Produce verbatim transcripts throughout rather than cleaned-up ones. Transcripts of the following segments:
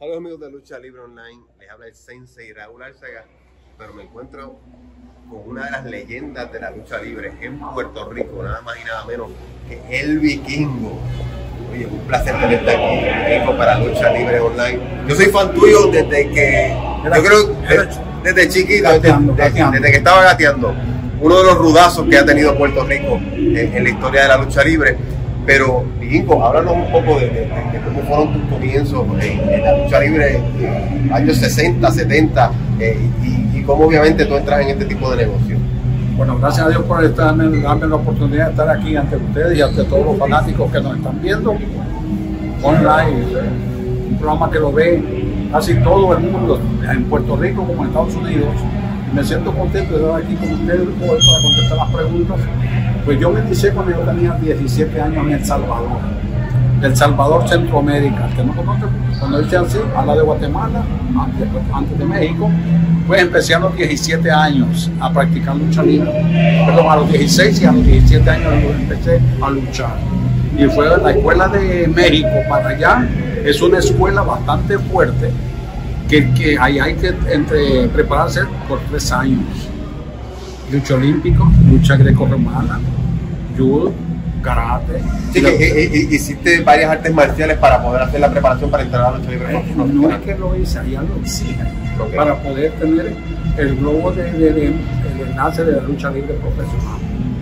Hola amigos de Lucha Libre Online, les habla el Sensei Raúl Arzaga, pero me encuentro con una de las leyendas de la lucha libre en Puerto Rico, nada más y nada menos que el Vikingo. Oye, un placer tenerte aquí, Vikingo, para Lucha Libre Online. Yo soy fan tuyo desde que, yo creo, desde, desde chiquito, gateando, desde, gateando. desde que estaba gateando. Uno de los rudazos que ha tenido Puerto Rico en, en la historia de la lucha libre. Pero, Vikingo, háblanos un poco de, de, de cómo fueron tus comienzos en, en la lucha libre, eh, años sesenta, setenta, eh, y, y cómo obviamente tú entras en este tipo de negocio. Bueno, gracias a Dios por estarme, darme la oportunidad de estar aquí ante ustedes y ante todos los fanáticos que nos están viendo online. Un programa que lo ve casi todo el mundo, en Puerto Rico como en Estados Unidos. Me siento contento de estar aquí con ustedes hoy para contestar las preguntas. Pues yo me inicié cuando yo tenía diecisiete años en El Salvador, El Salvador, Centroamérica. El que no conoce, cuando dice así, habla de Guatemala, antes, antes de México. Pues empecé a los diecisiete años a practicar lucha libre. Perdón, a los dieciséis y a los diecisiete años empecé a luchar. Y fue la escuela de México para allá. Es una escuela bastante fuerte, que, que ahí hay que entre, prepararse por tres años. Lucha olímpico, lucha greco-romana, judo, karate. Sí, que eh, eh, hiciste varias artes marciales para poder hacer la preparación para entrar a la lucha libre. Eh, no, no es que lo hice, allá lo exigen, okay, para poder tener el globo de, de, de, el enlace de la lucha libre profesional.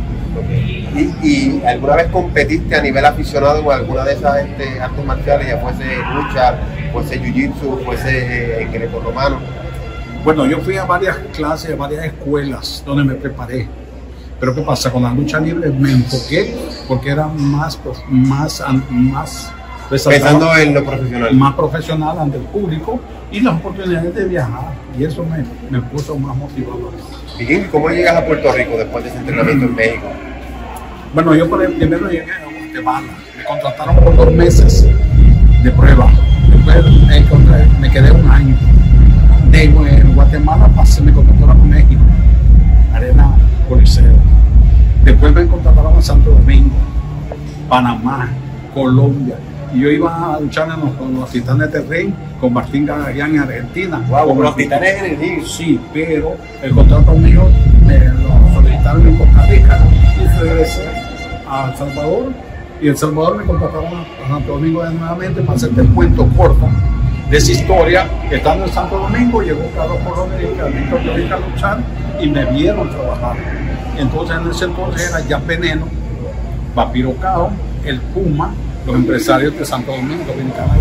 Okay. ¿Y, ¿Y alguna vez competiste a nivel aficionado en alguna de esas este, artes marciales, ya fuese lucha, fuese jiu-jitsu, fuese eh, greco-romano? Bueno, yo fui a varias clases, a varias escuelas donde me preparé. Pero ¿qué pasa? Con la lucha libre me enfoqué porque era más, más, más pensando en lo profesional. Más profesional ante el público y las oportunidades de viajar. Y eso me, me puso más motivado. ¿Y cómo llegas a Puerto Rico después de ese entrenamiento en México? Bueno, yo primero llegué a Guatemala. Me contrataron por dos meses de prueba. Después me, me quedé un año. De en Guatemala pasé, me contrataron a México, Arena Coliseo. Después me contrataron a Santo Domingo, Panamá, Colombia. Y yo iba a luchar con los Titanes de Rey, con Martín Garagán en Argentina. Wow, con los Titanes en el ring. Sí, pero el contrato mío me lo solicitaron en Costa Rica y regresé a El Salvador. Y El Salvador me contrataron a Santo Domingo nuevamente para hacerte el cuento corto de esa historia. Estando en Santo Domingo, llegó Carlos Colón y Víctor Llorita a luchar y me vieron trabajar. Entonces en ese entonces era ya Veneno, Vampiro Cao, el Puma, los empresarios de Santo Domingo, Dominicana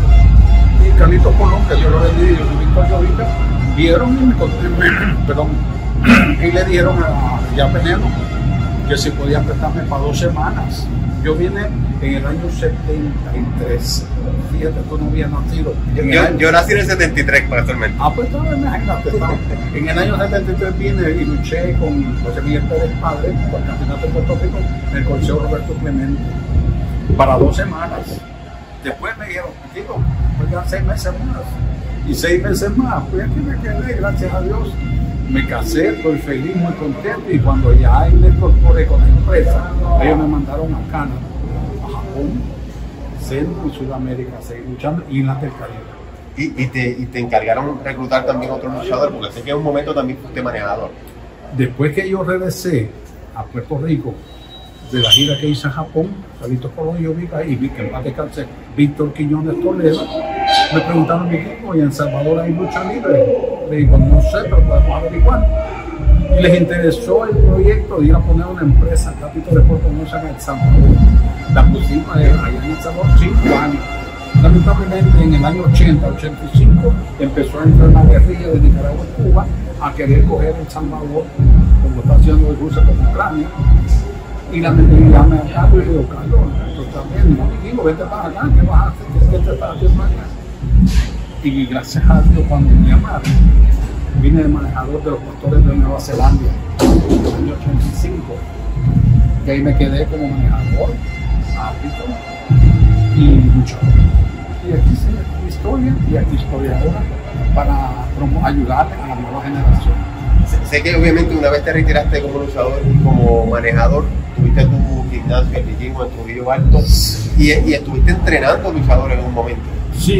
y Carlitos Colón, que yo lo vendí, y Víctor Llorita, vieron y, me, perdón, y le dieron a ya Veneno que si podían prestarme para dos semanas. Yo vine en el año setenta y tres. Fíjate, tú no habías nacido. Yo, yo, yo nací en el setenta y tres, para actualmente. Ah, pues todavía imagínate. En el año setenta y tres vine y luché con José Miguel Pérez Padre por el campeonato de Puerto Rico en el Coliseo Roberto Clemente para dos semanas. Después me dijeron, digo, pues ya seis meses más. Y seis meses más, pues aquí me quedé, gracias a Dios. Me casé, estoy feliz, muy contento, y cuando ya me incorporé con la empresa, ellos me mandaron a Canadá, a Japón, Centro y Sudamérica, a seguir luchando, y en la del Caribe. Y, y, te, y te encargaron reclutar también a otros luchadores, porque sé que en un momento también fuiste manejador. Después que yo regresé a Puerto Rico, de la gira que hice a Japón, Carlitos Colón y yo vi ahí, vi que en paz descanse Víctor Quiñones Toledo, me preguntaron mi equipo, ¿y en Salvador hay lucha libre? Le digo, no sé, pero podemos averiguar. Y les interesó el proyecto de ir a poner una empresa, Capítulo de Puerto Rico en El Salvador. La pusimos allá en El Salvador cinco años. Lamentablemente en el año ochenta, ochenta y cinco empezó a entrar la guerrilla de Nicaragua y Cuba a querer coger El Salvador, como está haciendo Rusia con Ucrania. Y la mentalidad me acabo y le digo, Carlos, tú también, no, digo, vete para acá, ¿qué vas a hacer? ¿Qué te estás haciendo acá? Y gracias a Dios, cuando me llamaron, vine de manejador de los pastores de Nueva Zelanda en el año ochenta y cinco. Y ahí me quedé como manejador, árbitro y luchador. Y aquí sigue mi historia, y aquí estoy ahora para ayudar a la nueva generación. Sé, sé que obviamente una vez te retiraste como luchador y como manejador, tuviste tu gimnasio, el Vikingo, en Trujillo Alto, y, y estuviste entrenando luchadores en un momento. Sí,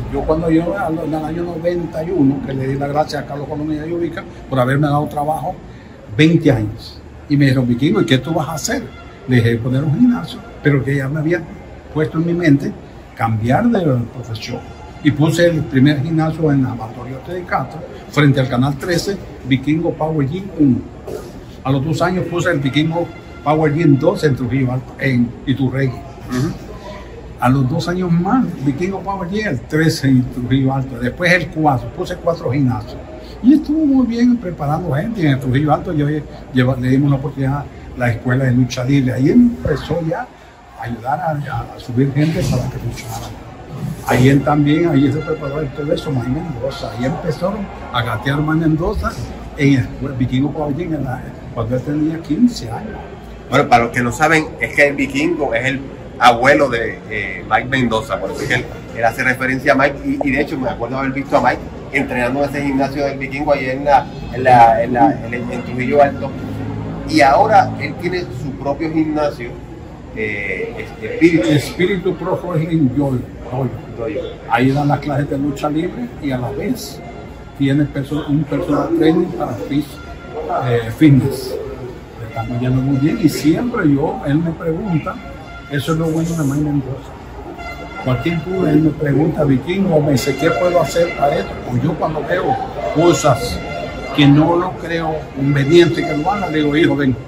Yo cuando yo, en el año noventa y uno, que le di las gracias a Carlos Colón y a Yubica por haberme dado trabajo veinte años. Y me dijeron, Vikingo, ¿y qué tú vas a hacer? Le dije, poner un gimnasio, pero que ya me había puesto en mi mente cambiar de profesión. Y puse el primer gimnasio en Amatoriote de Castro, frente al Canal trece, Vikingo Power Gym uno. A los dos años puse el Vikingo Power Gym dos en Trujillo Alto, en Iturregui. Uh-huh. A los dos años más, Vikingo Power Gym el trece en Trujillo Alto. Después el cuatro, puse cuatro gimnasios. Y estuvo muy bien preparando gente. En el Trujillo Alto yo llevo, le dimos una oportunidad a la escuela de lucha libre. Ahí empezó ya a ayudar a, a, a subir gente para que lucharan. Ahí él también, ahí se preparó todo eso, Mike Mendoza. Ahí empezaron a gatear Mike Mendoza en el Vikingo Power Gym cuando él tenía quince años. Bueno, para los que no saben, es que el Vikingo es el abuelo de eh, Mike Mendoza, por eso es que él, él hace referencia a Mike, y, y de hecho me acuerdo haber visto a Mike entrenando en ese gimnasio del Vikingo ahí en, la, en, la, en, la, en, el, en Trujillo Alto, y ahora él tiene su propio gimnasio, eh, Espíritu. Espíritu Pro Wrestling Dojo. Ahí dan las clases de lucha libre y a la vez tiene perso un personal training para eh, fitness. Estamos yendo muy bien y siempre yo, él me pregunta, eso es lo bueno de Mike Mendoza. Cualquier duda, él me pregunta, Vikingo, me dice, ¿qué puedo hacer para esto? O yo cuando veo cosas que no lo creo conveniente que lo haga, le digo, hijo, ven,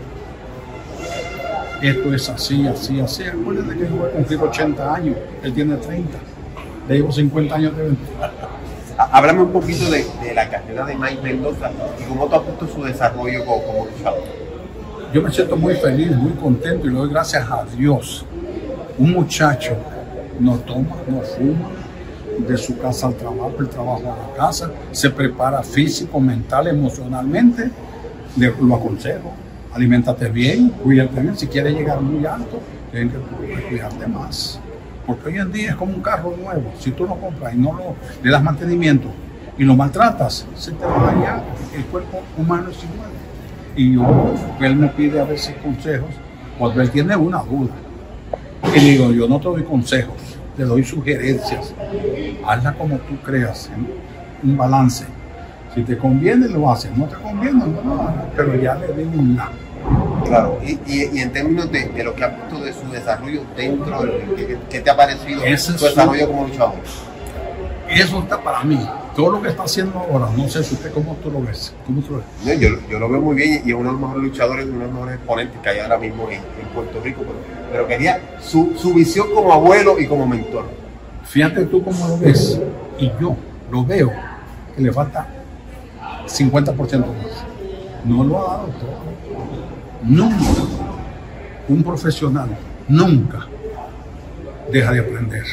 esto es así, así, así. Acuérdate que yo voy a cumplir ochenta años, él tiene treinta, le llevo cincuenta años de ventaja. Háblame un poquito de, de la carrera de Mike Mendoza y cómo tú has visto su desarrollo como, como luchador. Yo me siento muy feliz, muy contento y le doy gracias a Dios. Un muchacho no toma, no fuma, de su casa al trabajo, el trabajo a la casa, se prepara físico, mental, emocionalmente, le, lo aconsejo. Aliméntate bien, cuídate bien. Si quieres llegar muy alto, tienes que cuidarte más. Porque hoy en día es como un carro nuevo. Si tú lo compras y no lo, le das mantenimiento y lo maltratas, se te va a dañar. El cuerpo humano es igual. Y yo, él me pide a veces consejos cuando él tiene una duda. Y digo, yo no te doy consejos, te doy sugerencias. Hazla como tú creas, ¿eh? Un balance. Si te conviene, lo haces. No te conviene, no lo hagas. Pero ya le digo un nada. Claro, y, y, y en términos de, de lo que has visto de su desarrollo dentro, ¿qué, qué te ha parecido Ese su desarrollo como luchador? Eso está para mí. Todo lo que está haciendo ahora, no sé si usted cómo tú lo ves. ¿Cómo tú lo ves? Yo, yo lo veo muy bien y es uno de los mejores luchadores, uno de los mejores exponentes que hay ahora mismo en, en Puerto Rico. Pero, pero quería su, su visión como abuelo y como mentor. Fíjate tú cómo lo ves. Y yo lo veo que le falta cincuenta por ciento más. No lo ha dado todo. Nunca un profesional, nunca deja de aprender.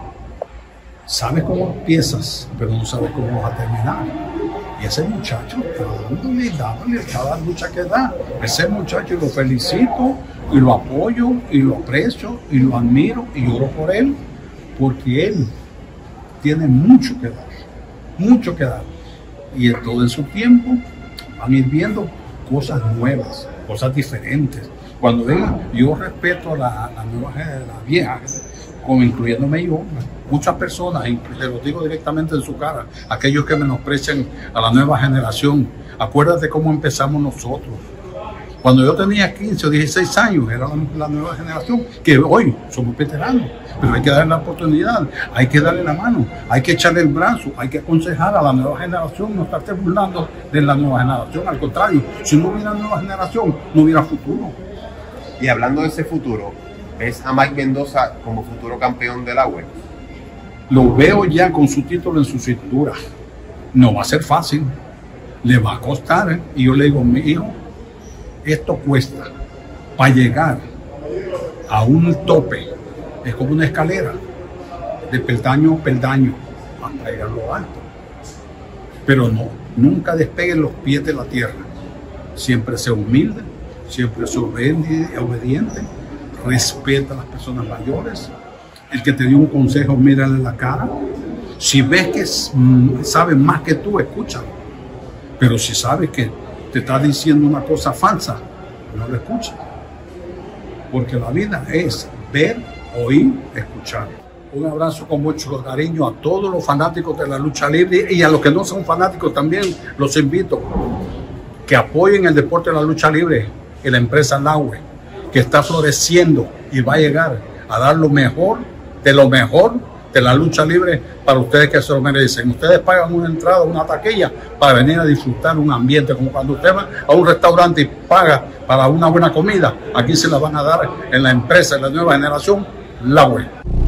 Sabes cómo empiezas, pero no sabes cómo vas a terminar. Y ese muchacho está dándole, dándole cada lucha que da. Ese muchacho lo felicito y lo apoyo y lo aprecio y lo admiro y oro por él, porque él tiene mucho que dar, mucho que dar. Y en todo en su tiempo van a ir viendo cosas nuevas, cosas diferentes. Cuando vengan, yo respeto a la, la nueva, la vieja, como incluyéndome yo, muchas personas, y te lo digo directamente en su cara, aquellos que menosprecian a la nueva generación. Acuérdate cómo empezamos nosotros. Cuando yo tenía quince o dieciséis años, era la, la nueva generación, que hoy somos veteranos, pero hay que darle la oportunidad, hay que darle la mano, hay que echarle el brazo, hay que aconsejar a la nueva generación, no estarte burlando de la nueva generación, al contrario, si no hubiera nueva generación, no hubiera futuro. Y hablando de ese futuro, ¿ves a Mike Mendoza como futuro campeón del agua? Lo veo ya con su título en su cintura. No va a ser fácil, le va a costar, ¿eh? Y yo le digo, mi hijo, esto cuesta. Para llegar a un tope, es como una escalera, de peldaño a peldaño, hasta llegar a lo alto. Pero no, nunca despeguen los pies de la tierra. Siempre sea humilde, siempre sea obediente, respeta a las personas mayores. El que te dio un consejo, mírale en la cara. Si ves que sabe más que tú, escúchalo. Pero si sabes que te está diciendo una cosa falsa, no lo escuches. Porque la vida es ver, oír, escuchar. Un abrazo con mucho cariño a todos los fanáticos de la lucha libre y a los que no son fanáticos también los invito que apoyen el deporte de la lucha libre y la empresa Laue, que está floreciendo y va a llegar a dar lo mejor de lo mejor de la lucha libre para ustedes que se lo merecen. Ustedes pagan una entrada, una taquilla para venir a disfrutar un ambiente, como cuando usted va a un restaurante y paga para una buena comida. Aquí se la van a dar en la empresa de la nueva generación Laue.